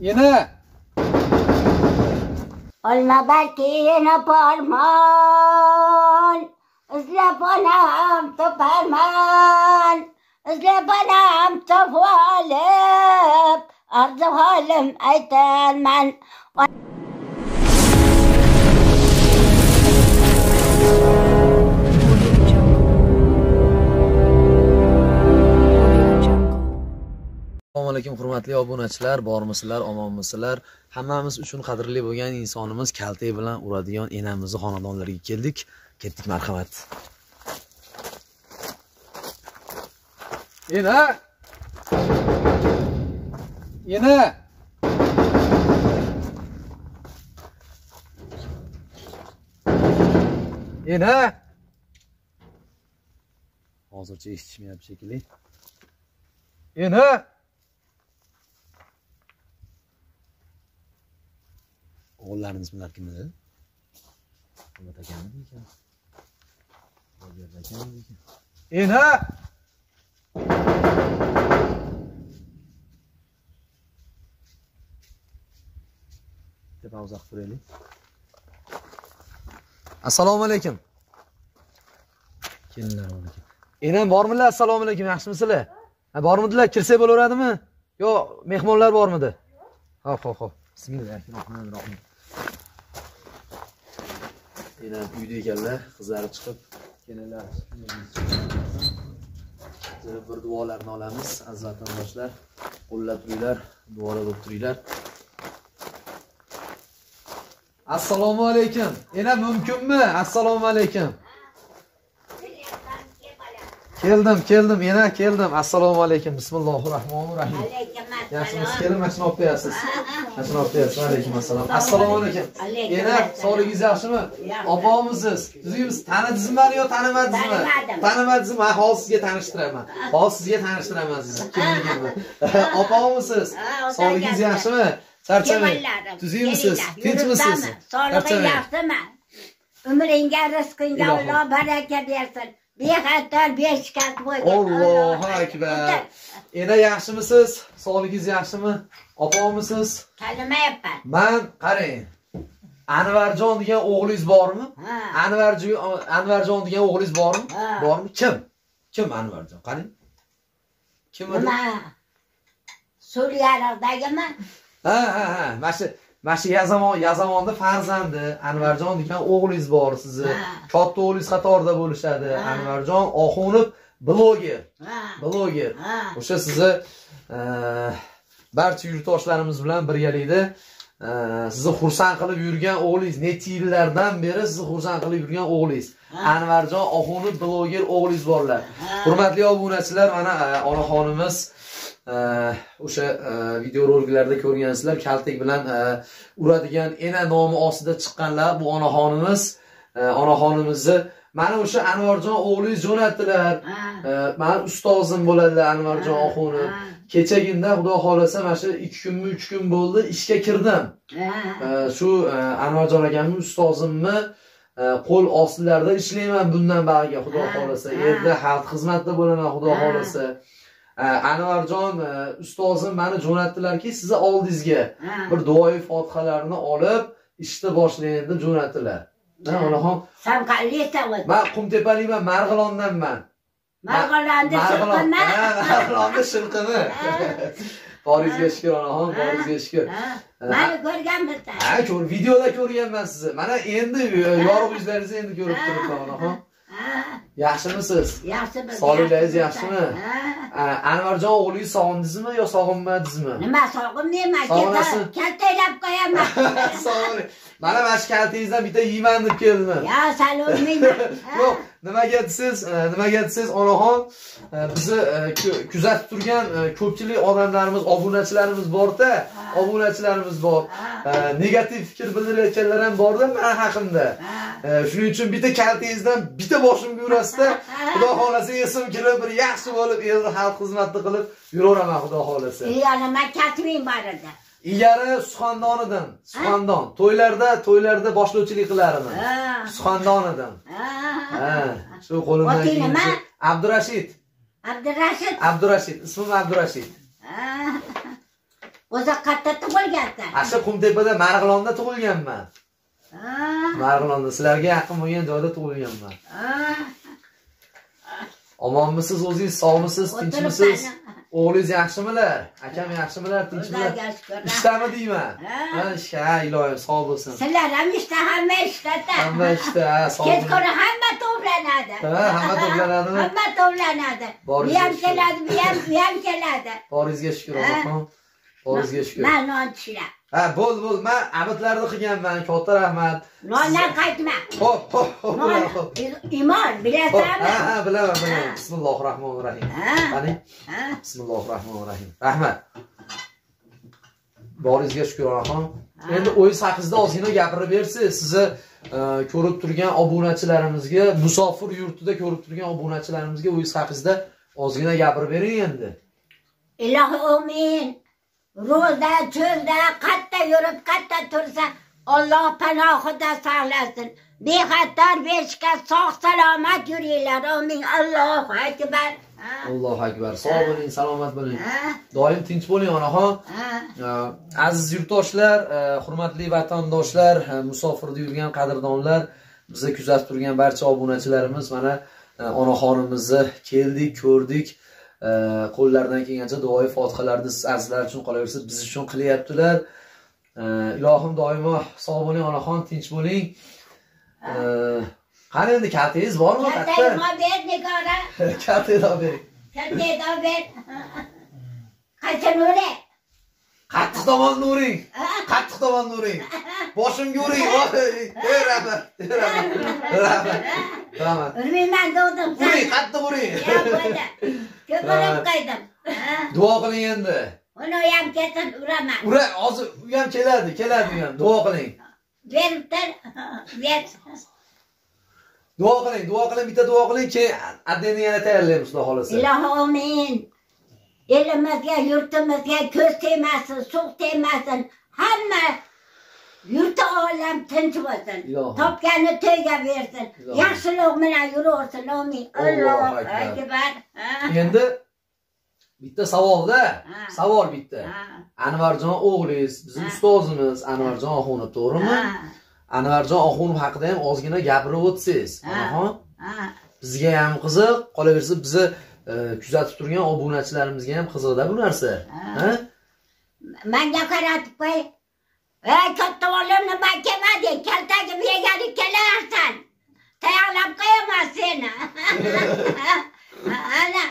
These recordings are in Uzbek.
Yine. Olma belki yine parman. İzlep anam toparman. İzlep anam toparlıp. Arzu halim aytarman. Assalomu alaykum hurmatli obunachilar, bormisizlar, omonmisizlar? Hammamiz uchun qadrli bo'lgan insonimiz kaltak bilan uradigan enamizni xonadonlariga keldik. Ketdik, marhamat. Ena! Ena! Ena! Hozircha eshitishmayapti shekilli. Ena! O'g'illarimiz bilan kimlar? Muhammad akammi ekan? Robiya akammi ekan? Ena! Deb uzoq turaylik. Assalomu alaykum. Kelinlar olaykum. Enam bormilar? Assalomu alaykum. Yaxshimisizlar? Ha, bormidilar? Kirsa bo'laveradimi? Yo, mehmonlar bormidi? Xo'p. Bismillahirrohmanirrohim. Enam uyda ekanlar, qizlari chiqib kelinlar. Bir duolarni olamiz, aziz vatandoshlar. Qo'llab turinglar, duolar o'qib turinglar. Assalomu alaykum. Enam mumkinmi? Assalomu alaykum. Keldim, yana keldim. Assalomu alaykum. Bismillahirrohmanirrohim. Yaxshimisiz? Keling, mashina olib qo'yasiz. Mashina olib qo'yasiz. Alaykum assalom. Assalomu alaykum. Yana sog'ligingiz yaxshimi? Opamisiz? Tuzingizmi? Tanidingizmi yo tanimadingizmi? Tanimadingizmi? Hozir sizga tanishtiraman. Sizni kimligimni. Opamisiz? Sog'ligingiz yaxshimi? Charchamang. Tuzingmisiz? Tinchmisiz? Sog'lig'ing yaxshimi? Umringga, rizqingga Alloh baraka bersin. Bexatar beshkat bo'ldi. Allohu akbar. Ena yaxshimisiz? Sog'ligingiz yaxshimi? Opamisiz? Tanimayapman. Men qarang. Anvarjon degan o'g'lingiz bormi? Anvarjon degan o'g'lingiz bormi? Bormi? Kim Anvarjon? Qarang. Kim edi? Nima? Suriyadagimi? Ha. Mana Yazamonni farzandi Anvarjon degan o'g'lingiz bor sizni. Katta o'g'lingiz qatorida bo'lishadi. Anvarjon Oxunov bloger. O'sha sizni barcha yurtdoshlarimiz bilan birgalikda sizni xursand qilib yurgan o'g'lingiz, necha yillardan beri sizni xursand qilib yurgan o'g'lingiz. Anvarjon Oxunov bloger o'g'lingiz borlar. Hurmatli obunachilar, mana onaxonimiz o'sha videoroliklarda ko'rgansizlar, kaltak bilan uradigan ena nomi ostida chiqqanlar bu onaxonimizni mana o'sha Anvarjon o'g'lingiz jo'natdilar. Men ustozim bo'ladilar Anvarjon Oxunov. Kechagina xudo xolasa mana shu 2 kunmi 3 kun bo'ldi ishga kirdim. Shu Anvarjon akamning ustozimni qo'l ostilarida ishlayman bundan ba'riga xudo xolasa. Yerda xalq xizmatida bo'laman xudo xolasa. Anvarjon ustozim meni jo'natdilarki, sizni oldingizga bir duoyi fotihalarni olib ishni boshlaydi deb jo'natdilar. Onaxon. Sen qayerdan? Men Qumtepaliman, Marg'ilondanman. Marg'ilonda shilqimi? Boringizga shukr onaxon, boringizga shukr. Meni ko'rganmisiz? Ha, videoda ko'rganman sizni. Mana endi yorug' yuzlaringizni endi ko'rib turibman onaxon. Yaxshimisiz? Yaxshimiz. Sog'ligingiz yaxshimi? Anvarjon o'g'lingiz sog'indingizmi yo sog'inmadingizmi? Nima sog'inmayman? Kaltaklab qo'yaman. Sog'ing. Mana shu kaltingizdan bitta yeyman deb keldim. Yo, sal o'rmayman. Yo'q, nimaga desiz onaxon, bizni kuzatib turgan ko'pchilik odamlarimiz, obunachilarimiz bor-da, negativ fikr bildirayotganlar ham bor-da men haqimda. Shuning uchun bitta kaltingizdan bitta boshimga urasizda, xudo xolasa esim kirib bir yaxshi bo'lib, elni xalq xizmatini qilib yuraveraman xudo xolasa. Nima kasbing bor edi? Ilgari Suxandonidan, to'ylarda boshlovchilik qilardim. Suxandonidan. Shu qo'limdan kelgancha. Abdurashid. Ismim Abdurashid. O'zi qayerda tug'ilgansan? Asha Qumtepada Marg'ilonda tug'ilganman. Marg'ilonda sizlarga yaqin bo'lgan joyda tug'ilganman. Omonmisiz o'zingiz, sog'misiz, tinchmisiz? O'g'lingiz yaxshimilar? Akam yaxshimilar, tinchmilar? Ishtami deyman. Ha, ishga, iloyim sog' bo'lsin. Sizlar ham ishda, hamma ishda. Hamma ishda, sog' bo'ling. Kechqurun hamma to'planadi. Ha, hamma to'planadimi? Hamma to'planadi. Bu ham keladi, bu ham keladi. Boringizga shukr, onaxon. Boringizga shukr. Men non pishiraman. Ha, bo'ldi. Men abidlarni qilganman. Katta rahmat. Nondan qaytma. Hop. Imon, bilasanmi? Ha, bilaman. Bismillahirrohmanirrohim. Qani? Bismillahirrohmanirrohim. Rahmat. Boringizga shukr, onaxon. Endi o'yin haqida ozgina gapirib bersiz. Sizni ko'rib turgan obunachilarimizga, musofir yurtida ko'rib turgan obunachilarimizga o'yin haqida ozgina gapirib bering endi. Ilohi amin. Ro'zda, cho'lda, qatta yurib, qatta tursa, Alloh panohida saqlasin. Bexatar, beshikka sog' salomat yuringlar. Amin. Allohu akbar. Allohu akbar. Sog' bo'ling, salomat bo'ling. Doim tinch bo'ling, onaxon. Aziz yurtdoshlar, hurmatli vatandoshlar, musofirda yurgan qadrdonlar, bizni kuzatib turgan barcha obunachilarimiz, mana onaxonimizni keldik, ko'rdik. Qo'llaridan kelgancha duoyi fotihalarni azizlar uchun qolaversa, biz uchun qilyaptilar. Ilohim doimo sog' bo'ling, onaxon, tinch bo'ling. Qani endi kaltangiz bormi? Kaltangiz ber, Nigora. Kaltangiz ber. Kaltangiz ber. Qaysi nuri? Qattiq tomon nuring. Qattiq tomon nuring. Boshimga uring. Rahmat. Urmayman dedim. Uring, qattiq uring. Ko'pirib qo'ydim. Duo qiling endi. Uni ham kelsin uraman. Ura, hozir u ham keladi u ham. Duo qiling. Beribdir. Ber. Duo qiling, bitta duo qiling, keyin addini yana tayyorlaymiz, xudo xolasa. Ilohi amin. Elimizga, yurtimizga ko'z tegmasin, suv tegmasin. Hamma yurti olam tinch bo'lsin. Topgani to'yga bersin. Yaxshilik bilan yuraversin. Amin. Allohu akbar. Endi bitta savolda, savol bitta. Anvarjon o'g'lingiz, bizning ustozimiz Anvarjon Oxunov, to'g'rimi? Anvarjon Oxunov haqida ham ozgina gapirib o'tsangiz. Bizga ham qiziq, qolaversa bizni kuzatib turgan obunachilarimizga ham qiziqda bu narsa. Menga qaratib qo'y. Ey katta olim, nima kelmadi? Kaltagim yegani kelarsan. Tayyorlab qo'yaman seni. Ana.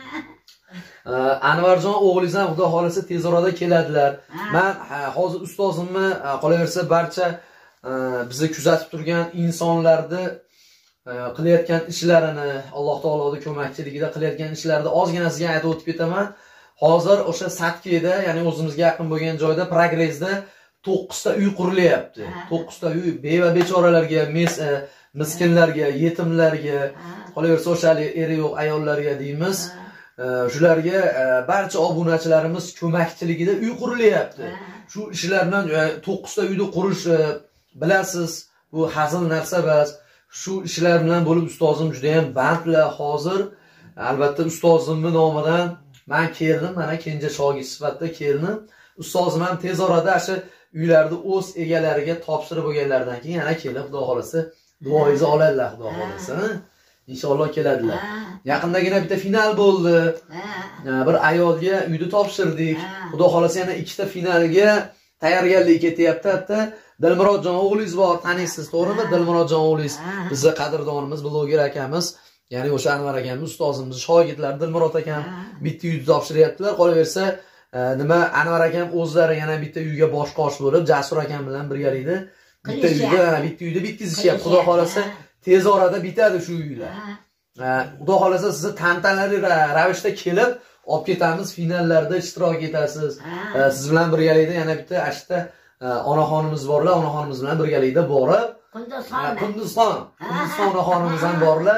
Anvarjon o'g'lingiz ham xudo xolasa tez orada keladilar. Men hozir ustozimni qolaversa barcha bizni kuzatib turgan insonlarni qilayotgan ishlarini, Alloh taoloning ko'makchiligida qilayotgan ishlarni ozgina sizga aytib o'tib ketaman. Hozir o'sha Satkeda, ya'ni o'zimizga yaqin bo'lgan joyda Progressda 9 ta uy qurilyapti. 9 ta uy beva bechoralarga, miskinlarga, yetimlarga, qolaversa o'sha eri yo'q ayollarga deymiz. Shularga barcha obunachilarimiz ko'makchiligida uy qurilyapti. Shu ishlardan 9 ta uyni qurish bilasiz, bu hazil narsa emas. Shu ishlar bilan bo'lib ustozim juda ham bandlar hozir. Albatta ustozimning nomidan men keldim, mana kenja shogird sifatida keldim. Ustozim ham tez orada shu uylarni o'z egalariga topshirib bo'lganlaridan keyin yana kelib, xudo xolasa duoingizni oladilar, xudo xolasa. İnşallah keladilar. Yaqindagina bitta final bo'ldi. Bir ayolga uyni topshirdik. Xudo xolasa yana ikkita finalga tayyorgarlik ketyapti. Dilmurodjon o'g'lingiz bor, taniysiz, to'g'rimi? Dilmurodjon o'g'lingiz bizning qadrdonimiz, bloger akamiz, ya'ni o'sha Anvar akamiz, ustozimiz, shogirdlar Dilmurod akam bitta uyni topshiryaptilar. Qolaversa, nima Anvar akam o'zlari yana bitta uyga bosh-qosh bo'lib, Jasur akam bilan birgalikda bitta uyda bitkizishyapti. Xudo xolasa tez orada bitadi shu uylar. Xudo xolasa sizni tantanali ravishda kelib olib ketamiz, finallarda ishtirok etasiz. Siz bilan birgalikda yana bitta ashta onaxonimiz borlar, onaxonimiz bilan birgalikda borib, Qunduzxon onaxonimiz ham borlar.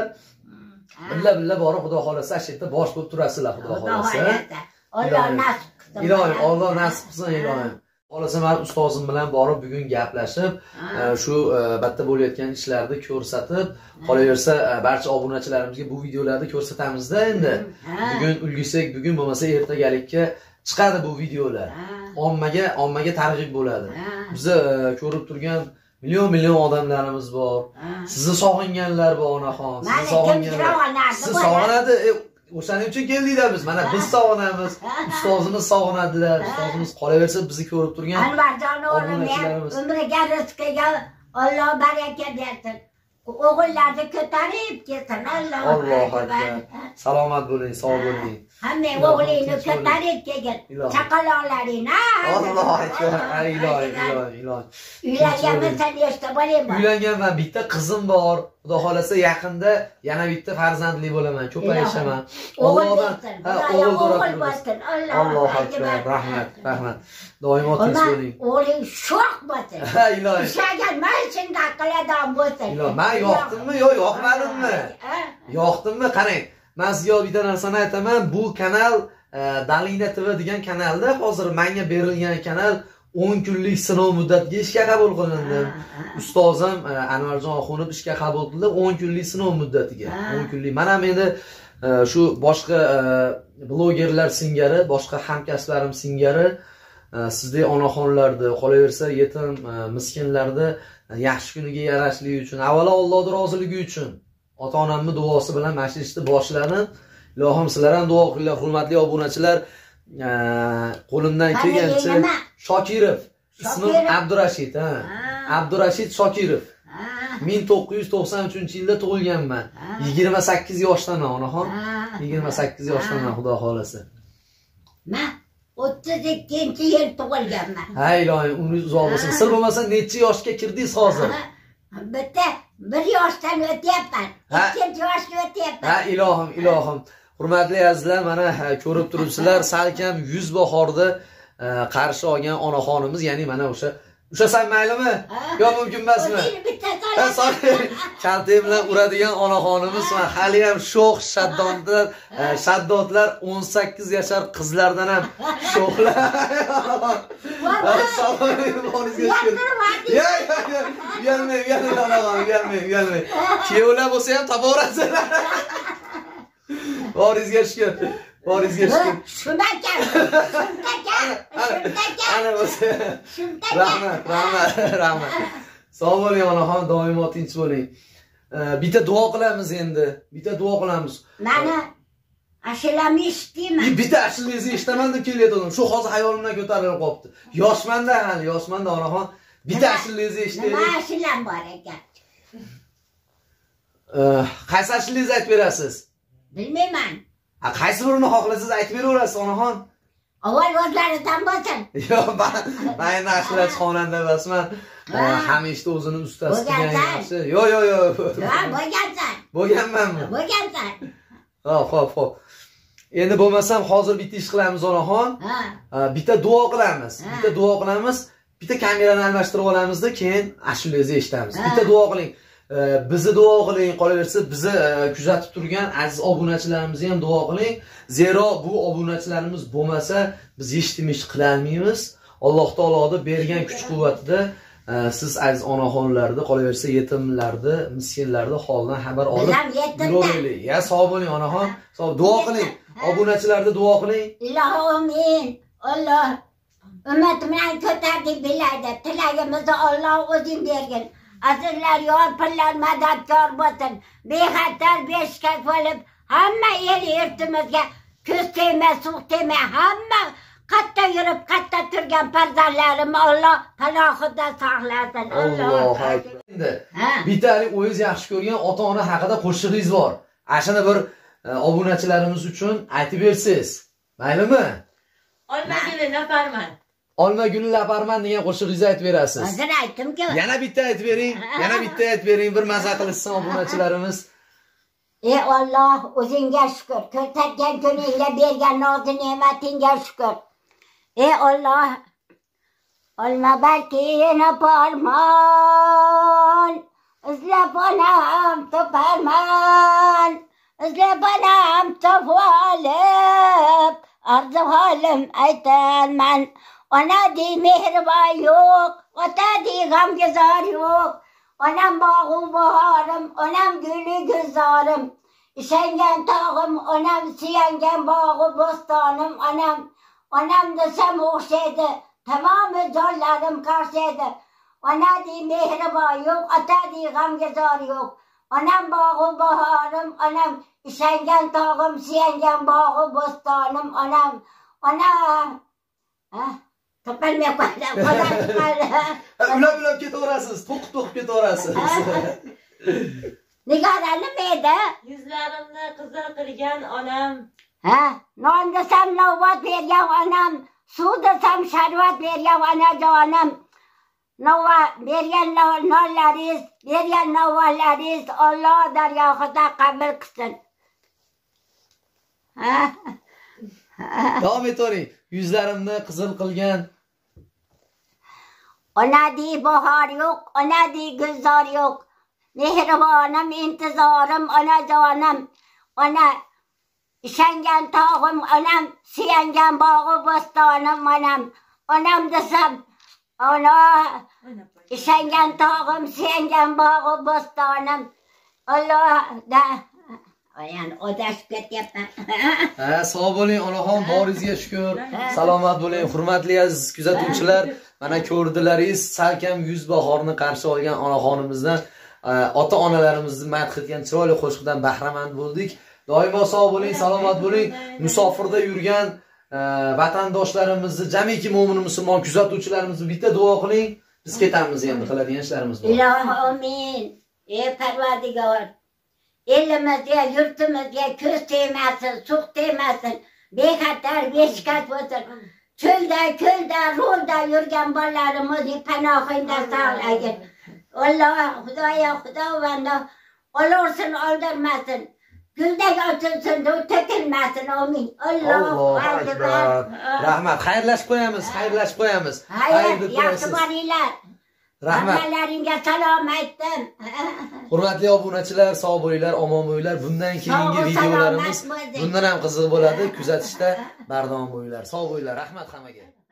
Billa borib xudo xolasa ashta bosh bo'lib turasizlar, xudo xolasa. Alloh nasib qilsin. Ilohim, Alloh nasib qilsin, ilohim. Xolasa men ustozim bilan borib bugun gaplashib, shu batta bo'layotgan ishlarni ko'rsatib, qolaversa barcha obunachilarimizga bu videolarni ko'rsatamizda endi. Bugun ulgisak, bugun bo'lmasa ertagalikka chiqadi bu videolar. Ommaga targ'ib bo'ladi. Bizni ko'rib turgan million odamlarimiz bor. Sizni sog'inganlar bor onaxon. Sizni sog'inganlar. Sizni sog'inadi. O'shaning uchun keldiklar biz. Mana biz sog'inamiz. Ustozimiz sog'inadilar. Ustozimiz qolaversa bizni ko'rib turgan Anvarjon o'g'lim umriga rizqiga Alloh baraka bersin. O'g'illarni ko'tarib ketsin. Alloh akbar. Salomat bo'ling, sog' bo'ling. Hamma o'g'lingni ko'tarib kelgin. Chaqaloqlaringni. Alloh akbar. Ilohi. Uylanganmisan nechta bolang bor? Uylanganman, bitta qizim bor. Xudo xolasa yaqinda yana bitta farzandli bo'laman, ko'payishaman. O'g'il bo'lsin. Alloh akbar. Rahmat. Doimo tinch bo'ling. O'g'ling sho'x bo'lsin. Ilohi. Ushagan men shunday qiladigan bo'lsin. Ilohi, men yoqdimmi yo yoqmadimmi? Yoqdimmi? Qarang. Men sizga bitta narsani aytaman. Bu kanal Dalina TV degan kanalda hozir menga berilgan kanal 10 kunlik sinov muddatiga ishga qabul qilindim. Ustozim Anvarjon Oxunov ishga qabul qildi 10 kunlik sinov muddatiga. 10 kunlik. Men ham endi shu boshqa blogerlar singari, boshqa hamkasblarim singari sizdek onaxonlarni, qolaversa yetim miskinlarni yaxshi kuniga yarashlik uchun, avvalo Allohning roziligi uchun ota-onamning duosi bilan mana shu ishni boshladim. Ilohim sizlar ham duo qilinglar, hurmatli obunachilar. Qo'limdan kelgancha Shokirov, ismim Abdurashid, Abdurashid Shokirov. 1993-yilda tug'ilganman. 28 yoshdaman onaxon. 28 yoshdaman xudo xolasa. Men 32-yil tug'ilganman. Ha ilohim, umringiz uzoq bo'lsin. Sir bo'lmasa necha yoshga kirdingiz hozir? Bitta 1 yoshdan o'tyapman. 2 yoshga o'tyapman. Ha ilohim. Hurmatli azizlar, mana ko'rib turibsizlar, salkam 100 bahorda qarshi olgan onaxonimiz, ya'ni mana o'sha san maylimi? Yo mumkin emasmi? Kaltay bilan uradigan onaxonimiz va hali ham sho'x shaddodlar 18 yashar qizlardan ham sho'xlar. Uyalmang. Kuyovlar bo'lsa ham taborasizlar. Boringizga shukr. Shumakan. Ana bo'lsa. Rahmat. Sog' bo'ling onaxon, doimo tinch bo'ling. Bitta duo qilamiz endi. Mana ashulamni eshitdingmi? Bitta ashulangizni eshitaman deb kelyapman. Shu hozir hayolimdan ko'tarilib qolibdi. Yoshmanda onaxon. Bitta ashulangizni eshitaylik. Nima ashulam bor ekan? Qaysi ashulangizni aytib berasiz? Bilmayman. Qaysi birini xohlasangiz aytib beraverasiz onaxon. Avval o'zlaridan bo'lsin. Yo'q, men endi ashulachi xonanda emasman. Hamisha o'zini ustasi degan yaxshi. Yo'q. Bo'lganmanmi? Bo'lgansan. Xo'p. Endi bo'lmasam hozir bitta ish qilamiz onaxon. Bitta duo qilamiz. Bitta kamerani almashtirib olamizda, keyin ashulangizni eshitamiz. Bitta duo qiling. Bizni duo qiling, qolaversa bizni kuzatib turgan aziz obunachilarimizni ham duo qiling. Zero bu obunachilarimiz bo'lmasa biz hech nima qila olmaymiz. Alloh taoloning bergan kuch-quvvatida siz aziz onaxonlarni, qolaversa yetimlarni, miskinlarni holidan xabar olib yuraveraylik. Ya sog' bo'ling onaxon. Duo qiling. Obunachilarni duo qiling. Ilohim, Alloh ummat bilan ko'tardik bilaydi. Tilagimizni Alloh o'zing bergin. Azizlar, yorpinlar madadkor bo'lsin. Bexatar beshkak bo'lib, hamma el yurtimizga ko'z tegmay, suv tegmay, hamma qatta yurib, qatta turgan farzandlarim Alloh panohida saqlasin. Alloh akbar. Endi bittalik o'zingiz yaxshi ko'rgan ota-ona haqida qo'shig'ingiz bor. Ashana bir obunachilarimiz uchun aytib bersangiz, maylimi? Olma guli laparman degan qo'shig'ingizni aytib berasiz. Hozir aytdim-ku. Yana bitta aytib bering, bir maza qilsin obunachilarimiz. Ey Alloh, o'zingga shukr. Ko'rsatgan kuningga bergan nozi ne'matingga shukr. Ey Alloh, olma balki yana parmon, izlab onam toparman, izlab onam topolib, arzu holim aytaman. Ona dey mehribon yo'q, ota dey g'amguzor yo'q. Onam bog'u bahorim, onam guli guzorim. Ishangan tog'im, onam suyangan bog'u bo'stonim, onam. Onam desem o'xshaydi. Tamomı jonlarim qarshaydi. Ona dey mehribon yo'q, ota dey g'amgizor yo'q. Onam bog'u bahorim, onam ishangan tog'im, suyangan bog'u bo'stonim, onam. Topilmay qoldim. Ulab ketaverasiz, to'qib ketaverasiz. Nigora nima edi? Yuzlarimni qizil qilgan onam. Non desam navbat bergan onam, suv desam sharbat bergan onajonim. Nova bergan nonlaringiz, bergan navolaringiz Alloh dargohida qabul qilsin. Davom etavering. Yuzlarimni qizil qilgan. Ona dey bahor yo'q, ona dey gulzor yo'q. Mehribonim, intizorim onajonim. Ona ishangan tog'im, onam suyangan bog'u bo'stonim, onam. Onam desam, Alloh ishangan tog'im, suyangan bog'u bo'stonim. Alloh da Aynan odashib ketyapman. Sog' bo'ling onaxon, boringizga shukr. Salomat bo'ling, hurmatli aziz kuzatuvchilar. Mana ko'rdilaringiz, salkam yuz bahorni qarshi olgan onaxonimizdan, ota-onalarimizni madh etgan chiroyli qo'shiqdan bahramand bo'ldik. Doimo sog' bo'ling, salomat bo'ling. Musofirda yurgan vatandoshlarimizni, jamiki mo'min musulmon kuzatuvchilarimizni bitta duo qiling. Biz ketamiz endi, qiladigan ishlarimiz bor. Ilohim amin. Ey Parvardigor, elimizga, yurtimizga ko'z tegmasin, suv tegmasin, bexatar, beshkat bo'lsin. Cho'lda, ko'lda, ro'lda yurgan bolalarimizni panohingda saqlagin. Alloh, Xudoyo, Xudovando, olursin, oldirmasin. Guldek ochilsin, to'kilmasin, amin. Allohu akbar. Rahmat, xayrlashib qo'yamiz. Yaxshi boringlar. Rahmat. Hammalaringga salom aytdim. Hurmatli obunachilar, sog' bo'linglar, omon bo'linglar. Bundan keyingi videolarimiz bundan ham qiziq bo'ladi. Kuzatishda bardavom bo'linglar. Sog' bo'linglar. Rahmat hammaga.